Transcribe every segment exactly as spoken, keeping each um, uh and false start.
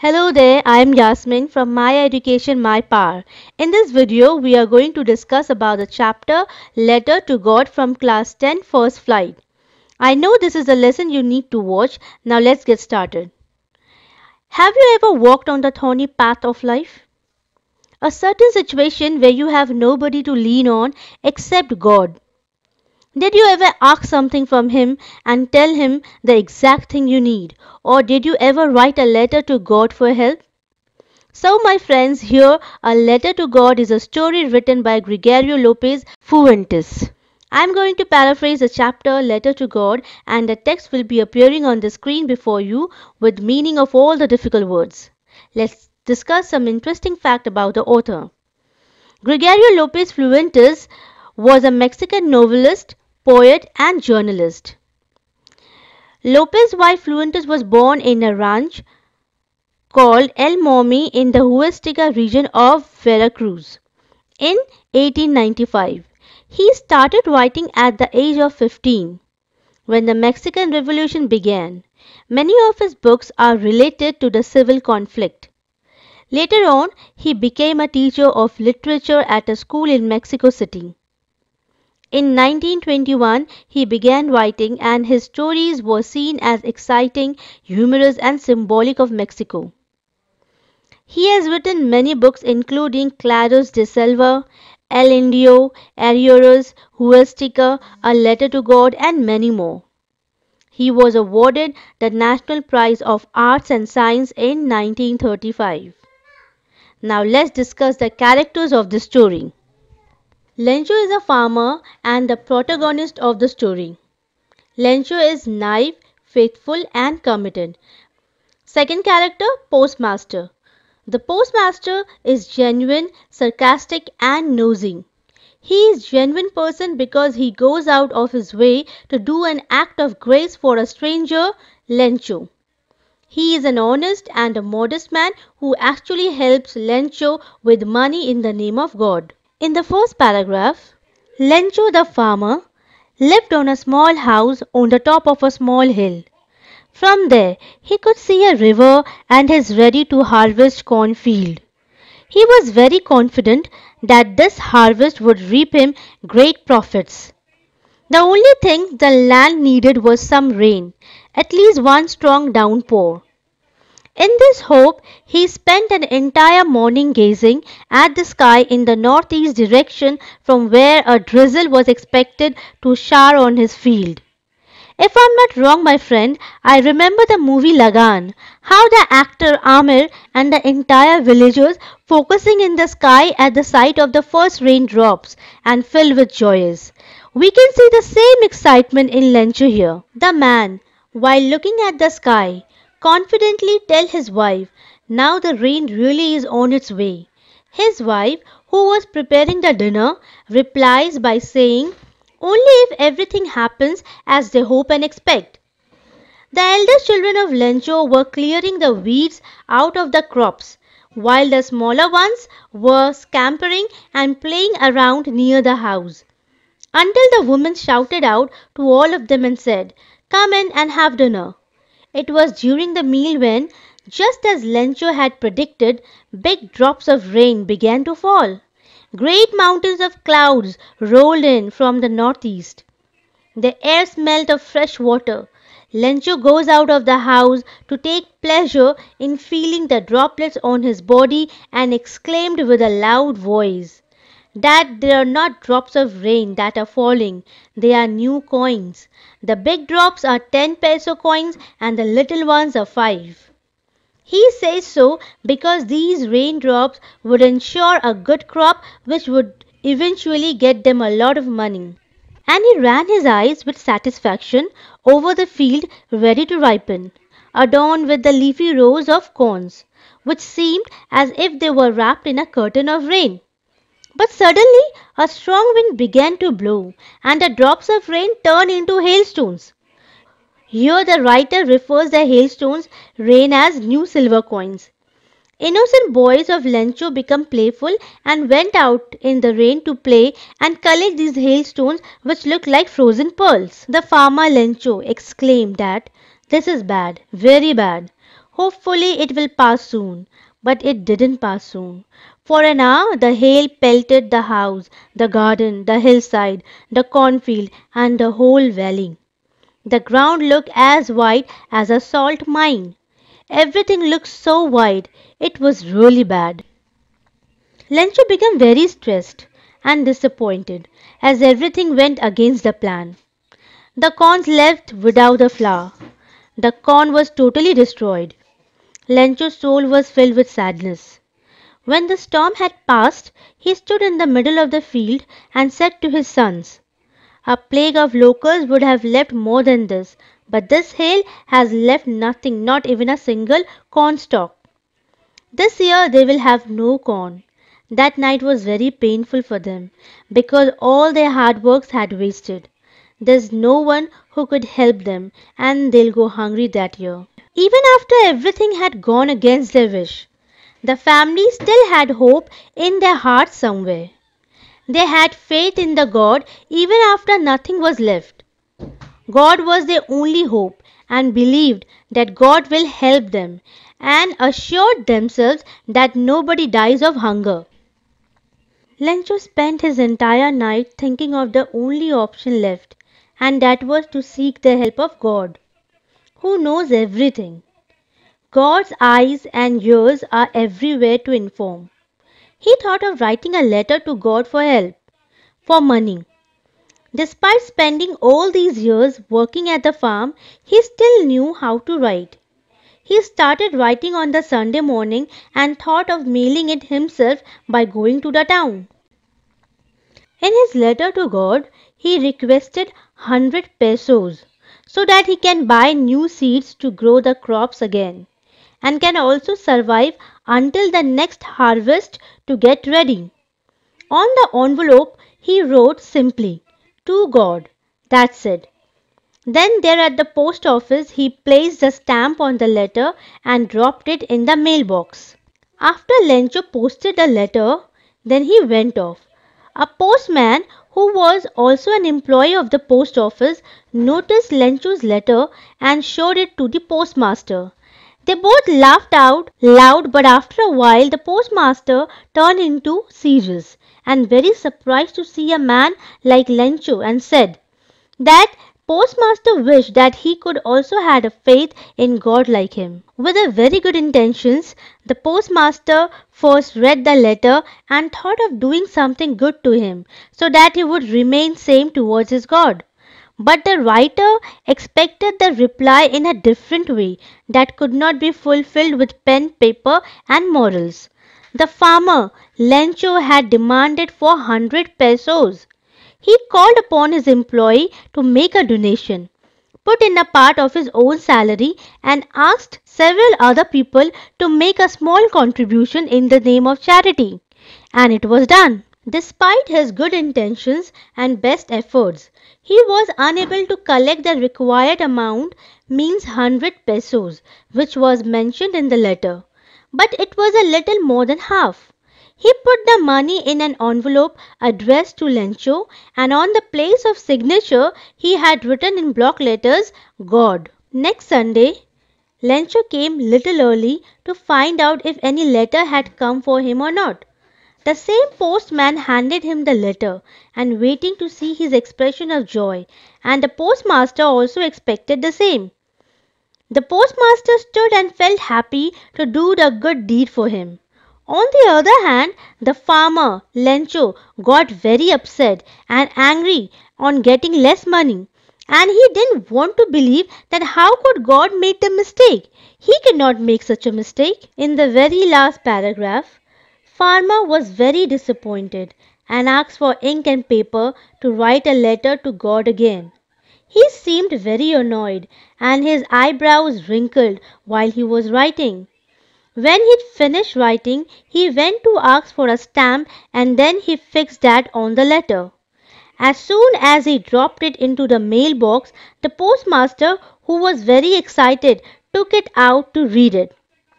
Hello there, I am Yasmin from My Education My Power. In this video, we are going to discuss about the chapter Letter to God from Class ten First Flight. I know this is a lesson you need to watch. Now let's get started. Have you ever walked on the thorny path of life? A certain situation where you have nobody to lean on except God. Did you ever ask something from Him and tell Him the exact thing you need? Or did you ever write a letter to God for help? So my friends, here A Letter to God is a story written by Gregorio Lopez Fuentes. I am going to paraphrase the chapter Letter to God, and the text will be appearing on the screen before you with meaning of all the difficult words. Let's discuss some interesting fact about the author. Gregorio Lopez Fuentes was a Mexican novelist, poet and journalist. Lopez Y. Fuentes was born in a ranch called El Momi in the Huasteca region of Veracruz in eighteen ninety-five. He started writing at the age of fifteen when the Mexican Revolution began. Many of his books are related to the civil conflict. Later on, he became a teacher of literature at a school in Mexico City. In nineteen twenty-one, he began writing, and his stories were seen as exciting, humorous and symbolic of Mexico. He has written many books including Claros de Selva, El Indio, Arrieros, Huasteca, A Letter to God and many more. He was awarded the National Prize of Arts and Science in nineteen thirty-five. Now let's discuss the characters of the story. Lencho is a farmer and the protagonist of the story. Lencho is naive, faithful and committed. Second character, Postmaster. The postmaster is genuine, sarcastic and nosy. He is a genuine person because he goes out of his way to do an act of grace for a stranger, Lencho. He is an honest and a modest man who actually helps Lencho with money in the name of God. In the first paragraph, Lencho the farmer lived on a small house on the top of a small hill. From there, he could see a river and his ready-to-harvest cornfield. He was very confident that this harvest would reap him great profits. The only thing the land needed was some rain, at least one strong downpour. In this hope, he spent an entire morning gazing at the sky in the northeast direction from where a drizzle was expected to shower on his field. If I'm not wrong, my friend, I remember the movie Lagan, how the actor Amir and the entire villagers focusing in the sky at the sight of the first raindrops and filled with joys. We can see the same excitement in Lencho here. The man, while looking at the sky, confidently tells his wife, now the rain really is on its way. His wife, who was preparing the dinner, replies by saying, only if everything happens as they hope and expect. The eldest children of Lencho were clearing the weeds out of the crops, while the smaller ones were scampering and playing around near the house. Until the woman shouted out to all of them and said, come in and have dinner. It was during the meal when, just as Lencho had predicted, big drops of rain began to fall. Great mountains of clouds rolled in from the northeast. The air smelled of fresh water. Lencho goes out of the house to take pleasure in feeling the droplets on his body and exclaimed with a loud voice that they are not drops of rain that are falling, they are new coins. The big drops are ten peso coins and the little ones are five. He says so because these raindrops would ensure a good crop which would eventually get them a lot of money. And he ran his eyes with satisfaction over the field ready to ripen, adorned with the leafy rows of corns, which seemed as if they were wrapped in a curtain of rain. But suddenly a strong wind began to blow, and the drops of rain turned into hailstones. Here the writer refers the hailstones rain as new silver coins. Innocent boys of Lencho became playful and went out in the rain to play and collect these hailstones which looked like frozen pearls. The farmer Lencho exclaimed that this is bad, very bad. Hopefully it will pass soon. But it didn't pass soon. For an hour the hail pelted the house, the garden, the hillside, the cornfield, and the whole valley. The ground looked as white as a salt mine. Everything looked so white. It was really bad. Lencho became very stressed and disappointed as everything went against the plan. The corns left without a flour. The corn was totally destroyed. Lencho's soul was filled with sadness. When the storm had passed, he stood in the middle of the field and said to his sons, "A plague of locusts would have left more than this, but this hail has left nothing, not even a single cornstalk. This year they will have no corn." That night was very painful for them, because all their hard works had wasted. There's no one who could help them, and they'll go hungry that year. Even after everything had gone against their wish, the family still had hope in their hearts somewhere. They had faith in the God even after nothing was left. God was their only hope and believed that God will help them and assured themselves that nobody dies of hunger. Lencho spent his entire night thinking of the only option left, and that was to seek the help of God, who knows everything. God's eyes and ears are everywhere to inform. He thought of writing a letter to God for help, for money. Despite spending all these years working at the farm, he still knew how to write. He started writing on the Sunday morning and thought of mailing it himself by going to the town. In his letter to God, he requested one hundred pesos so that he can buy new seeds to grow the crops again and can also survive until the next harvest to get ready. On the envelope, he wrote simply, "To God." That's it. Then there at the post office, he placed a stamp on the letter and dropped it in the mailbox. After Lencho posted the letter, then he went off. A postman who was also an employee of the post office noticed Lencho's letter and showed it to the postmaster. They both laughed out loud, but after a while the postmaster turned into serious and very surprised to see a man like Lencho and said that postmaster wished that he could also had a faith in God like him. With a very good intentions, the postmaster first read the letter and thought of doing something good to him so that he would remain same towards his God. But the writer expected the reply in a different way that could not be fulfilled with pen, paper and morals. The farmer, Lencho, had demanded for one hundred pesos. He called upon his employee to make a donation, put in a part of his own salary, and asked several other people to make a small contribution in the name of charity. And it was done. Despite his good intentions and best efforts, he was unable to collect the required amount, means one hundred pesos, which was mentioned in the letter. But it was a little more than half. He put the money in an envelope addressed to Lencho, and on the place of signature he had written in block letters, "God." Next Sunday, Lencho came little early to find out if any letter had come for him or not. The same postman handed him the letter and waiting to see his expression of joy, and the postmaster also expected the same. The postmaster stood and felt happy to do the good deed for him. On the other hand, the farmer, Lencho, got very upset and angry on getting less money. And he didn't want to believe that how could God make the mistake? He cannot make such a mistake. In the very last paragraph, farmer was very disappointed and asked for ink and paper to write a letter to God again. He seemed very annoyed and his eyebrows wrinkled while he was writing. When he'd finished writing, he went to ask for a stamp and then he fixed that on the letter. As soon as he dropped it into the mailbox, the postmaster, who was very excited, took it out to read it.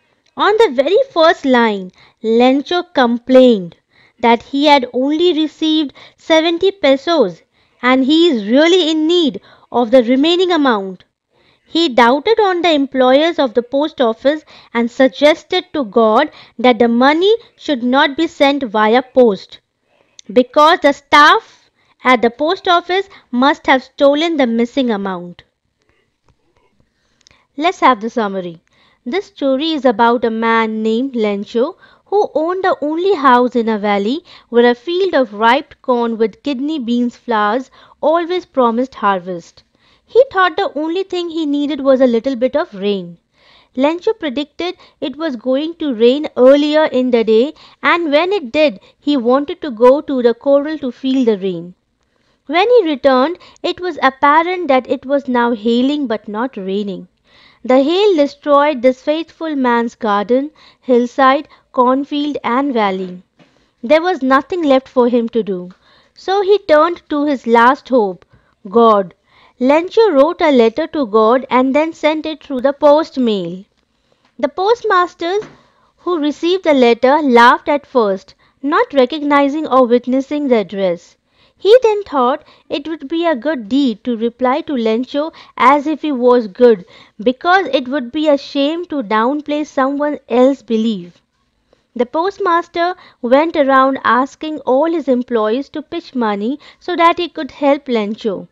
On the very first line, Lencho complained that he had only received seventy pesos and he is really in need of the remaining amount. He doubted on the employers of the post office and suggested to God that the money should not be sent via post, because the staff at the post office must have stolen the missing amount. Let's have the summary. This story is about a man named Lencho who owned the only house in a valley where a field of ripe corn with kidney beans flowers always promised harvest. He thought the only thing he needed was a little bit of rain. Lencho predicted it was going to rain earlier in the day, and when it did, he wanted to go to the corral to feel the rain. When he returned, it was apparent that it was now hailing but not raining. The hail destroyed this faithful man's garden, hillside, cornfield, and valley. There was nothing left for him to do. So he turned to his last hope, God. Lencho wrote a letter to God and then sent it through the post mail. The postmasters who received the letter laughed at first, not recognizing or witnessing the address. He then thought it would be a good deed to reply to Lencho as if he was good, because it would be a shame to downplay someone else's belief. The postmaster went around asking all his employees to pitch money so that he could help Lencho.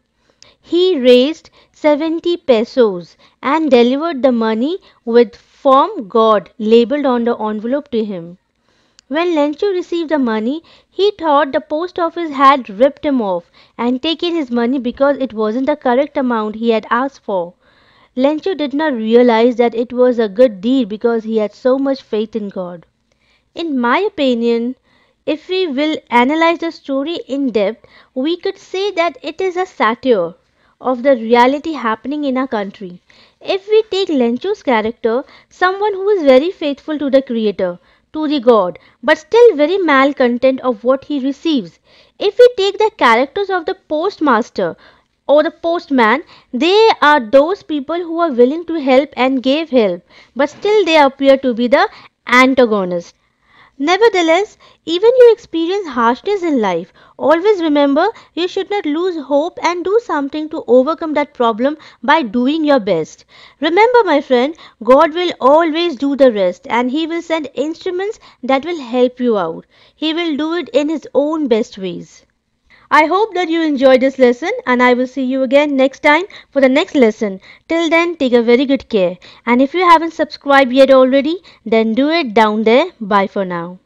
He raised seventy pesos and delivered the money with "From God" labeled on the envelope to him. When Lencho received the money, he thought the post office had ripped him off and taken his money because it wasn't the correct amount he had asked for. Lencho did not realize that it was a good deed because he had so much faith in God. In my opinion, if we will analyze the story in depth, we could say that it is a satire of the reality happening in our country. If we take Lencho's character, someone who is very faithful to the Creator, to the God, but still very malcontent of what he receives. If we take the characters of the postmaster or the postman, they are those people who are willing to help and give help, but still they appear to be the antagonist. Nevertheless, even you experience harshness in life, always remember you should not lose hope and do something to overcome that problem by doing your best. Remember, my friend, God will always do the rest, and He will send instruments that will help you out. He will do it in His own best ways. I hope that you enjoyed this lesson, and I will see you again next time for the next lesson. Till then, take a very good care. And if you haven't subscribed yet already, then do it down there. Bye for now.